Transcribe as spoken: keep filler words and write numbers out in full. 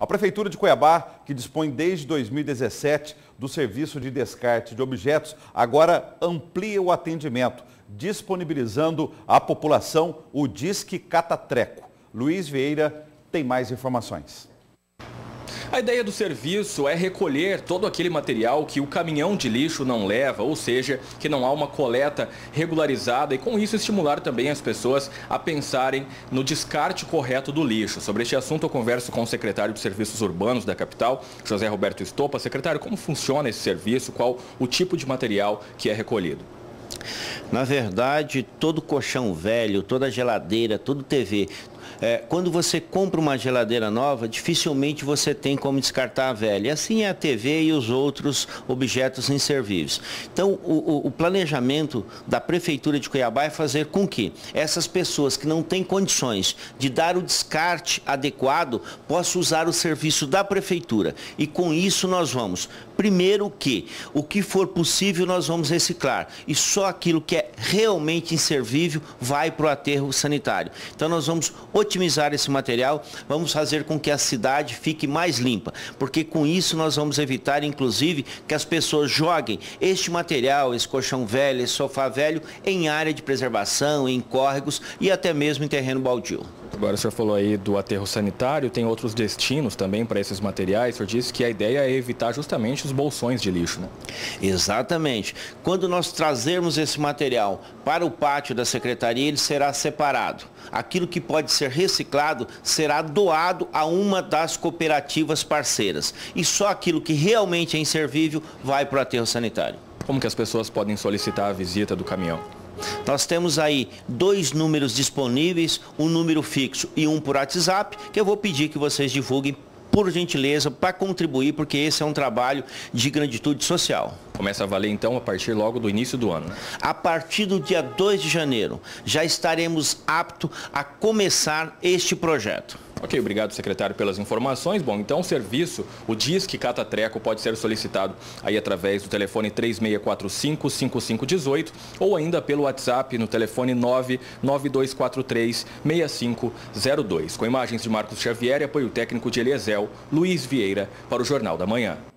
A Prefeitura de Cuiabá, que dispõe desde dois mil e dezessete do serviço de descarte de objetos, agora amplia o atendimento, disponibilizando à população o Disque Catatreco. Luiz Vieira tem mais informações. A ideia do serviço é recolher todo aquele material que o caminhão de lixo não leva, ou seja, que não há uma coleta regularizada e com isso estimular também as pessoas a pensarem no descarte correto do lixo. Sobre este assunto eu converso com o secretário de Serviços Urbanos da capital, José Roberto Estopa. Secretário, como funciona esse serviço? Qual o tipo de material que é recolhido? Na verdade, todo colchão velho, toda geladeira, todo T V, é, quando você compra uma geladeira nova, dificilmente você tem como descartar a velha. E assim é a T V e os outros objetos inservíveis. Então, o, o planejamento da Prefeitura de Cuiabá é fazer com que essas pessoas que não têm condições de dar o descarte adequado possam usar o serviço da Prefeitura. E com isso nós vamos, primeiro que o que for possível nós vamos reciclar. E só aquilo que é realmente inservível vai para o aterro sanitário. Então nós vamos otimizar esse material, vamos fazer com que a cidade fique mais limpa, porque com isso nós vamos evitar, inclusive, que as pessoas joguem este material, esse colchão velho, esse sofá velho, em área de preservação, em córregos e até mesmo em terreno baldio. Agora o senhor falou aí do aterro sanitário, tem outros destinos também para esses materiais. O senhor disse que a ideia é evitar justamente os bolsões de lixo, né? Exatamente. Quando nós trazermos esse material para o pátio da secretaria, ele será separado. Aquilo que pode ser reciclado será doado a uma das cooperativas parceiras. E só aquilo que realmente é inservível vai para o aterro sanitário. Como que as pessoas podem solicitar a visita do caminhão? Nós temos aí dois números disponíveis, um número fixo e um por WhatsApp, que eu vou pedir que vocês divulguem, por gentileza, para contribuir, porque esse é um trabalho de granditude social. Começa a valer então a partir logo do início do ano, né? A partir do dia dois de janeiro, já estaremos aptos a começar este projeto. Ok, obrigado, secretário, pelas informações. Bom, então o serviço, o Disque Catatreco, pode ser solicitado aí através do telefone três seis quatro cinco, cinco cinco um oito ou ainda pelo WhatsApp no telefone nove nove dois quatro três, seis cinco zero dois. Com imagens de Marcos Xavier e apoio técnico de Eliezel, Luiz Vieira para o Jornal da Manhã.